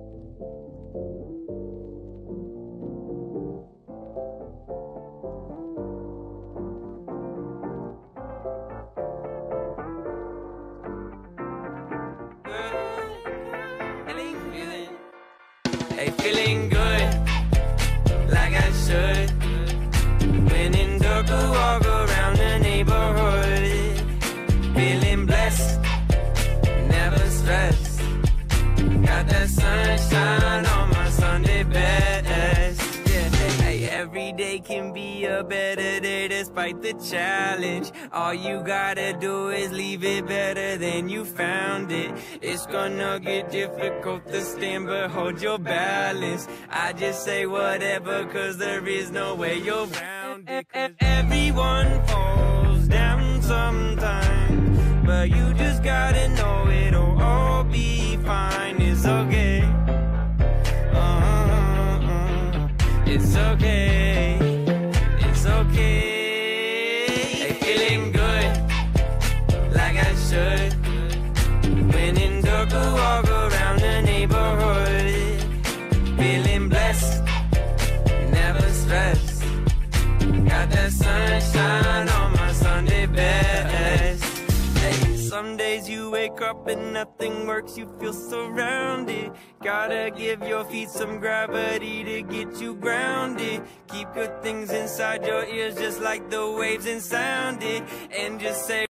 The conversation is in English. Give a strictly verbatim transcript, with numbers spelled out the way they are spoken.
Hey, feeling good, like I should. When in dark, I walk around the neighborhood. Feeling blessed, never stressed. Got that sunshine on my Sunday best. Yeah, hey, every day can be a better day despite the challenge. All you gotta do is leave it better than you found it. It's gonna get difficult to stand, but hold your balance. I just say whatever, cause there is no way you're around it. Everyone falls down sometimes, but you just gotta know it'll all be fine. It's okay. Uh-uh-uh. It's okay. It's okay. Hey, feeling good, like I should. When in dark, I walk around the neighborhood. Feeling blessed, never stressed. Got that sunshine on my Sunday best. Hey, some days you wake up and nothing works, you feel surrounded. Gotta give your feet some gravity to get you grounded. Keep good things inside your ears just like the waves and sound it. And just say